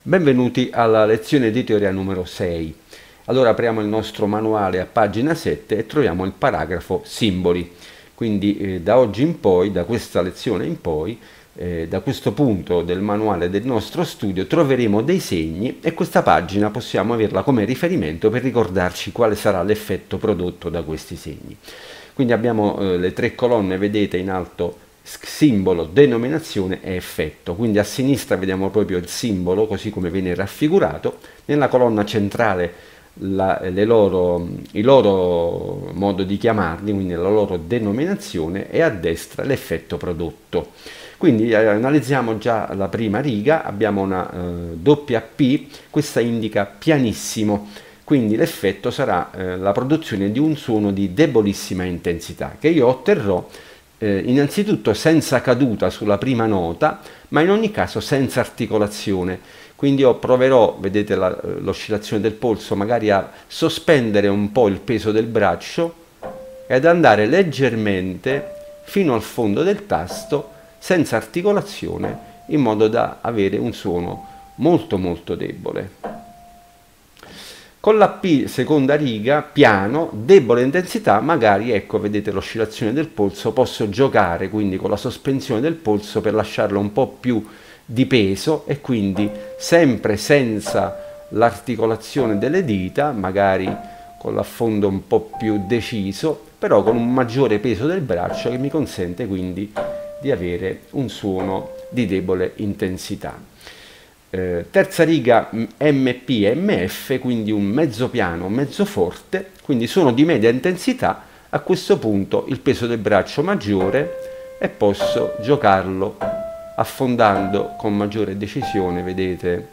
Benvenuti alla lezione di teoria numero 6. Allora apriamo il nostro manuale a pagina 7 e troviamo il paragrafo simboli. Quindi da oggi in poi, da questa lezione in poi, da questo punto del manuale del nostro studio troveremo dei segni e questa pagina possiamo averla come riferimento per ricordarci quale sarà l'effetto prodotto da questi segni. Quindi abbiamo le tre colonne, vedete in alto, simbolo, denominazione e effetto. Quindi a sinistra vediamo proprio il simbolo così come viene raffigurato, nella colonna centrale il loro modo di chiamarli, quindi la loro denominazione, e a destra l'effetto prodotto. Quindi analizziamo già la prima riga, abbiamo una doppia P, questa indica pianissimo, quindi l'effetto sarà la produzione di un suono di debolissima intensità che io otterrò innanzitutto senza caduta sulla prima nota, ma in ogni caso senza articolazione. Quindi io proverò, vedete l'oscillazione del polso, magari a sospendere un po' il peso del braccio e ad andare leggermente fino al fondo del tasto senza articolazione, in modo da avere un suono molto molto debole. Con la P seconda riga, piano, debole intensità, magari, ecco, vedete l'oscillazione del polso, posso giocare quindi con la sospensione del polso per lasciarlo un po' più di peso e quindi sempre senza l'articolazione delle dita, magari con l'affondo un po' più deciso, però con un maggiore peso del braccio che mi consente quindi di avere un suono di debole intensità. Terza riga MP e MF, quindi un mezzo piano, mezzo forte, quindi suono di media intensità. A questo punto il peso del braccio maggiore e posso giocarlo affondando con maggiore decisione, vedete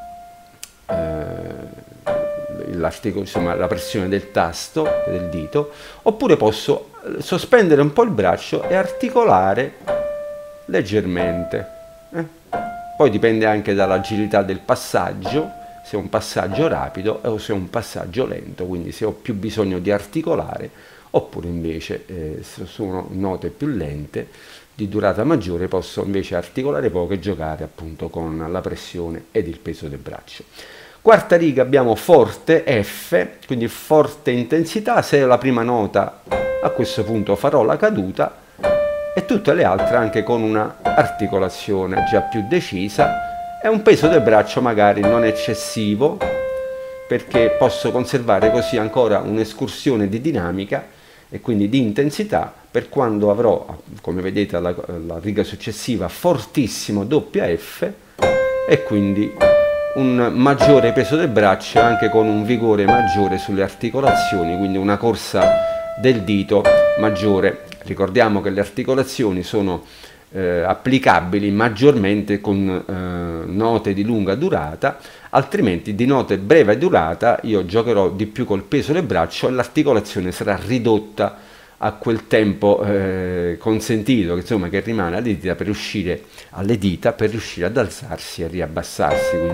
insomma, la pressione del tasto, del dito, oppure posso sospendere un po' il braccio e articolare leggermente. Poi dipende anche dall'agilità del passaggio, se è un passaggio rapido o se è un passaggio lento, quindi se ho più bisogno di articolare, oppure invece se sono note più lente, di durata maggiore, posso invece articolare poco e giocare appunto con la pressione ed il peso del braccio. Quarta riga abbiamo forte, F, quindi forte intensità. Se è la prima nota, a questo punto farò la caduta, e tutte le altre anche con una articolazione già più decisa e un peso del braccio magari non eccessivo, perché posso conservare così ancora un'escursione di dinamica e quindi di intensità per quando avrò, come vedete alla riga successiva, fortissimo doppia F e quindi un maggiore peso del braccio anche con un vigore maggiore sulle articolazioni, quindi una corsa del dito maggiore. Ricordiamo che le articolazioni sono applicabili maggiormente con note di lunga durata, altrimenti di note breve durata io giocherò di più col peso del braccio e l'articolazione sarà ridotta a quel tempo consentito, insomma, che rimane alle dita per riuscire ad alzarsi e riabbassarsi. Quindi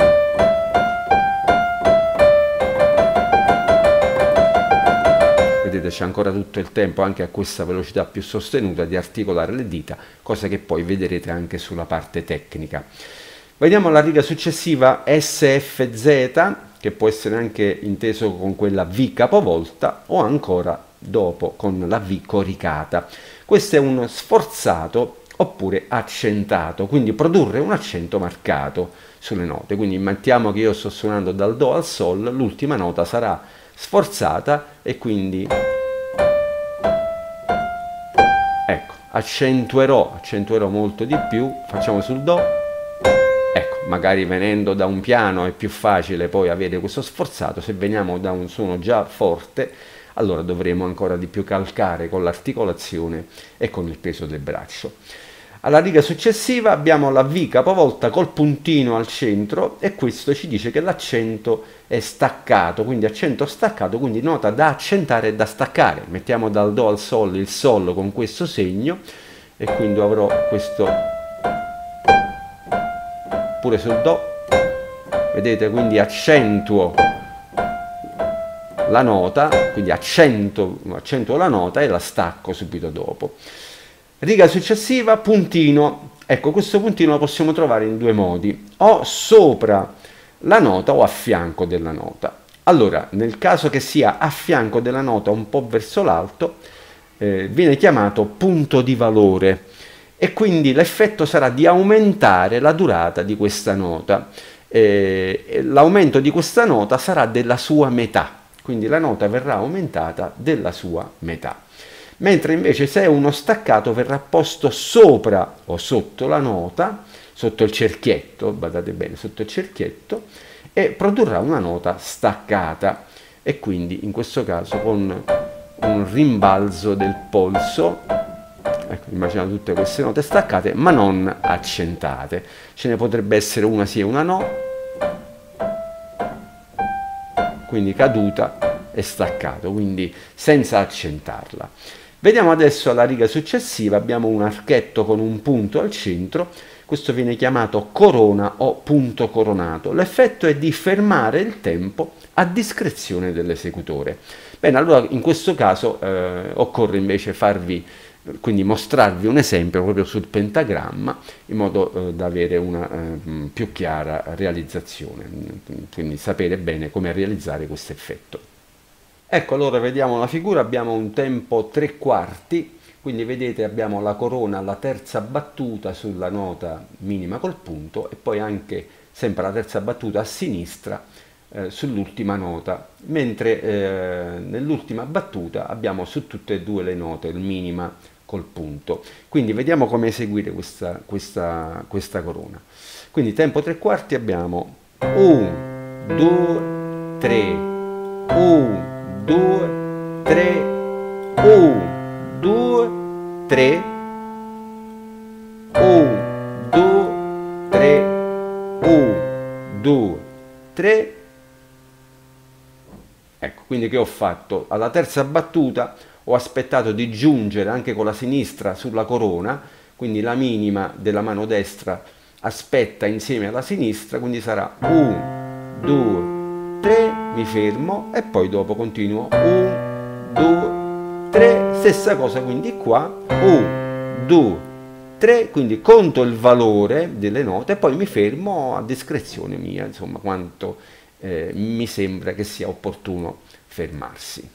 c'è ancora tutto il tempo, anche a questa velocità più sostenuta, di articolare le dita, cosa che poi vedrete anche sulla parte tecnica. Vediamo la riga successiva, SFZ, che può essere anche inteso con quella V capovolta o ancora dopo con la V coricata. Questo è uno sforzato oppure accentato, quindi produrre un accento marcato sulle note. Quindi mettiamo che io sto suonando dal Do al Sol, l'ultima nota sarà sforzata e quindi ecco, accentuerò molto di più. Facciamo sul Do, ecco, magari venendo da un piano è più facile poi avere questo sforzato. Se veniamo da un suono già forte, allora dovremo ancora di più calcare con l'articolazione e con il peso del braccio. Alla riga successiva abbiamo la V capovolta col puntino al centro e questo ci dice che l'accento è staccato, quindi accento staccato, quindi nota da accentare e da staccare. Mettiamo dal Do al Sol il Sol con questo segno e quindi avrò questo pure sul Do, vedete, quindi accentuo la nota, quindi accentuo la nota e la stacco subito dopo. Riga successiva, puntino. Ecco, questo puntino lo possiamo trovare in due modi: o sopra la nota o a fianco della nota. Allora, nel caso che sia a fianco della nota un po' verso l'alto, viene chiamato punto di valore, e quindi l'effetto sarà di aumentare la durata di questa nota. L'aumento di questa nota sarà della sua metà, quindi la nota verrà aumentata della sua metà. Mentre invece se è uno staccato verrà posto sopra o sotto la nota, sotto il cerchietto, badate bene, sotto il cerchietto, e produrrà una nota staccata, e quindi in questo caso con un rimbalzo del polso, ecco, immaginate tutte queste note staccate ma non accentate. Ce ne potrebbe essere una sì e una no, quindi caduta e staccato, quindi senza accentarla. Vediamo adesso alla riga successiva, abbiamo un archetto con un punto al centro. Questo viene chiamato corona o punto coronato. L'effetto è di fermare il tempo a discrezione dell'esecutore. Bene, allora in questo caso occorre invece quindi mostrarvi un esempio proprio sul pentagramma, in modo da avere una più chiara realizzazione, quindi sapere bene come realizzare questo effetto. Ecco, allora vediamo la figura, abbiamo un tempo 3/4, quindi vedete abbiamo la corona alla terza battuta sulla nota minima col punto, e poi anche sempre la terza battuta a sinistra sull'ultima nota, mentre nell'ultima battuta abbiamo su tutte e due le note il minima col punto. Quindi vediamo come eseguire questa corona. Quindi tempo 3/4 abbiamo 1, 2, 3, 1, 2, 3, 1, 2, 3, 1, 2, 3, 1, 2, 3. Ecco, quindi che ho fatto? Alla terza battuta ho aspettato di giungere anche con la sinistra sulla corona, quindi la minima della mano destra aspetta insieme alla sinistra, quindi sarà 1, 2, 3, mi fermo e poi dopo continuo 1, 2, 3, stessa cosa quindi qua, 1, 2, 3, quindi conto il valore delle note e poi mi fermo a discrezione mia, insomma quanto mi sembra che sia opportuno fermarsi.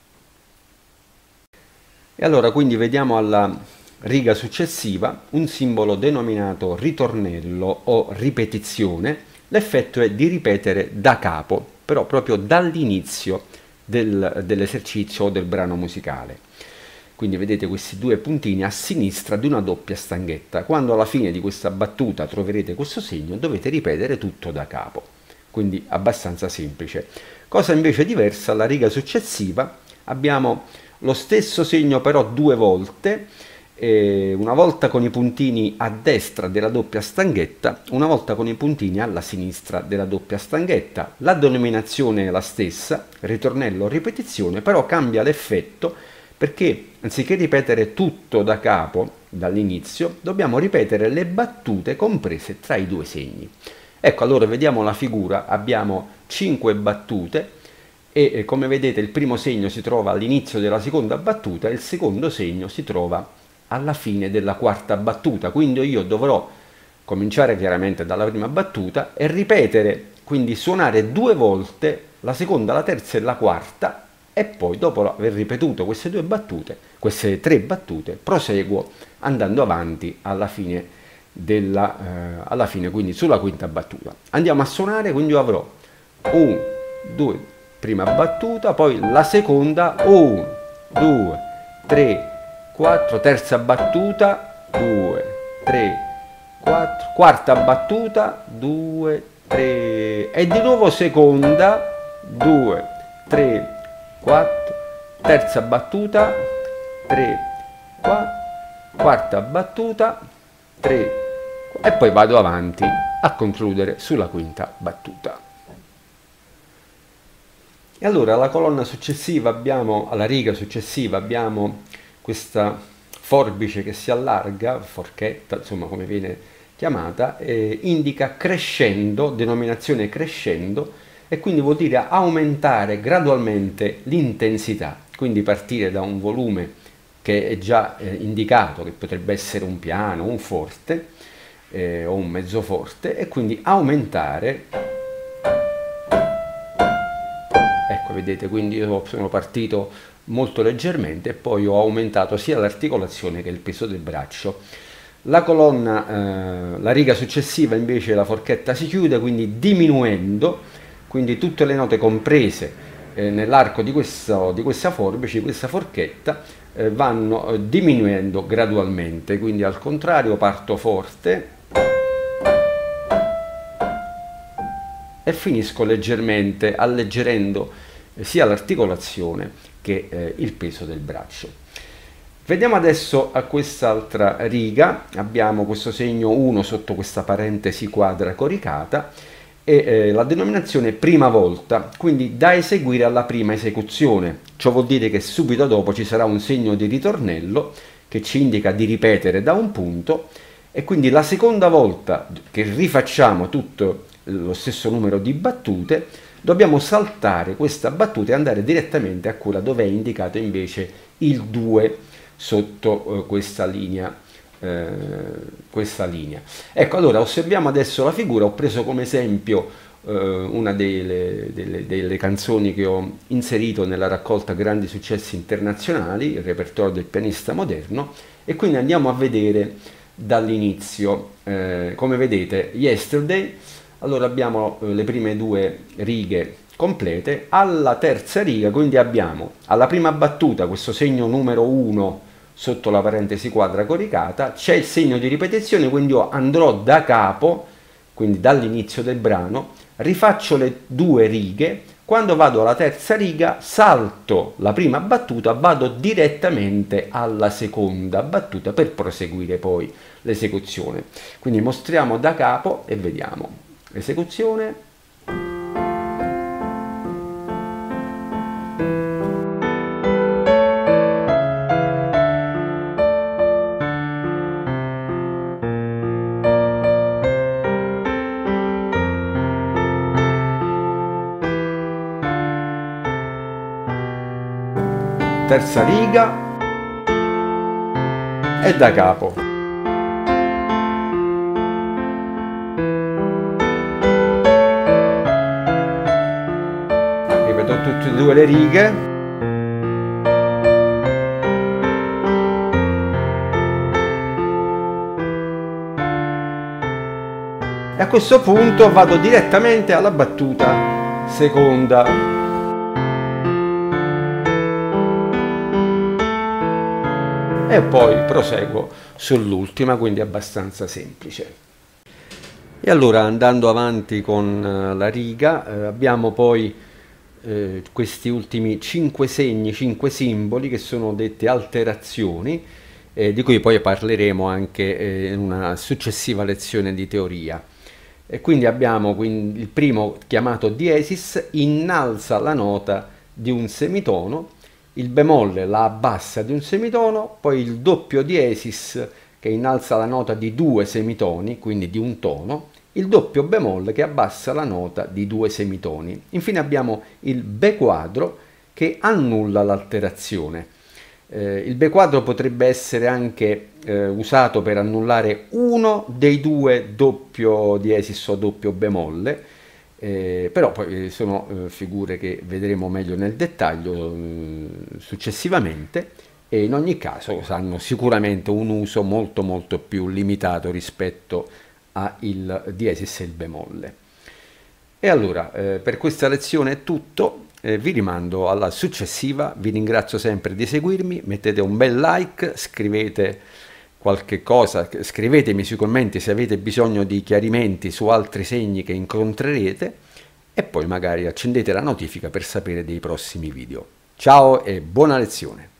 E allora quindi vediamo alla riga successiva un simbolo denominato ritornello o ripetizione. L'effetto è di ripetere da capo, però proprio dall'inizio dell'esercizio o del brano musicale. Quindi vedete questi due puntini a sinistra di una doppia stanghetta. Quando alla fine di questa battuta troverete questo segno, dovete ripetere tutto da capo. Quindi abbastanza semplice. Cosa invece diversa, alla riga successiva abbiamo lo stesso segno però due volte, una volta con i puntini a destra della doppia stanghetta, una volta con i puntini alla sinistra della doppia stanghetta. La denominazione è la stessa, ritornello, ripetizione, però cambia l'effetto perché anziché ripetere tutto da capo, dall'inizio, dobbiamo ripetere le battute comprese tra i due segni. Ecco, allora vediamo la figura, abbiamo 5 battute e come vedete il primo segno si trova all'inizio della seconda battuta e il secondo segno si trova alla fine della quarta battuta, quindi io dovrò cominciare chiaramente dalla prima battuta e ripetere, quindi suonare due volte la seconda, la terza e la quarta, e poi dopo aver ripetuto queste tre battute, proseguo andando avanti alla fine quindi sulla quinta battuta. Andiamo a suonare, quindi io avrò 1, 2, prima battuta, poi la seconda, 1, 2, 3, 4, terza battuta, 2, 3, 4, quarta battuta, 2, 3, e di nuovo seconda, 2, 3, 4, terza battuta, 3, 4, quarta battuta, 3, e poi vado avanti a concludere sulla quinta battuta. E allora alla colonna successiva alla riga successiva abbiamo questa forbice che si allarga, forchetta, insomma come viene chiamata, indica crescendo, denominazione crescendo, e quindi vuol dire aumentare gradualmente l'intensità, quindi partire da un volume che è già indicato, che potrebbe essere un piano, un forte o un mezzoforte, e quindi aumentare ecco, vedete, quindi io sono partito molto leggermente e poi ho aumentato sia l'articolazione che il peso del braccio. La colonna, la riga successiva invece la forchetta si chiude, quindi diminuendo, quindi tutte le note comprese nell'arco di questa forbice, questa forchetta, vanno diminuendo gradualmente, quindi al contrario parto forte e finisco leggermente, alleggerendo sia l'articolazione che il peso del braccio. Vediamo adesso a quest'altra riga, abbiamo questo segno 1 sotto questa parentesi quadra coricata e la denominazione prima volta, quindi da eseguire alla prima esecuzione. Ciò vuol dire che subito dopo ci sarà un segno di ritornello che ci indica di ripetere da un punto e quindi la seconda volta che rifacciamo tutto lo stesso numero di battute dobbiamo saltare questa battuta e andare direttamente a quella dove è indicato invece il 2 sotto questa linea. Ecco, allora osserviamo adesso la figura. Ho preso come esempio una delle canzoni che ho inserito nella raccolta Grandi Successi Internazionali, il repertorio del pianista moderno, e quindi andiamo a vedere dall'inizio. Come vedete, Yesterday, allora abbiamo le prime due righe complete. Alla terza riga quindi abbiamo alla prima battuta questo segno numero 1 sotto la parentesi quadra coricata, c'è il segno di ripetizione, quindi io andrò da capo, quindi dall'inizio del brano, rifaccio le due righe, quando vado alla terza riga salto la prima battuta, vado direttamente alla seconda battuta per proseguire poi l'esecuzione. Quindi mostriamo da capo e vediamo l'esecuzione. Terza riga e da capo. Ripeto tutte e due le righe. E a questo punto vado direttamente alla battuta seconda. E poi proseguo sull'ultima, quindi abbastanza semplice. E allora, andando avanti con la riga, abbiamo poi questi ultimi 5 segni, 5 simboli che sono dette alterazioni, di cui poi parleremo anche in una successiva lezione di teoria. E quindi abbiamo il primo, chiamato diesis, innalza la nota di un semitono, il bemolle la abbassa di un semitono, poi il doppio diesis che innalza la nota di 2 semitoni, quindi di un tono, il doppio bemolle che abbassa la nota di 2 semitoni. Infine abbiamo il be quadro che annulla l'alterazione. Il be quadro potrebbe essere anche usato per annullare uno dei due doppio diesis o doppio bemolle, però poi sono figure che vedremo meglio nel dettaglio successivamente, e in ogni caso hanno sicuramente un uso molto più limitato rispetto al diesis e il bemolle. E allora per questa lezione è tutto, vi rimando alla successiva, vi ringrazio sempre di seguirmi, mettete un bel like, scrivete qualche cosa, scrivetemi sui commenti se avete bisogno di chiarimenti su altri segni che incontrerete e poi magari accendete la notifica per sapere dei prossimi video. Ciao e buona lezione!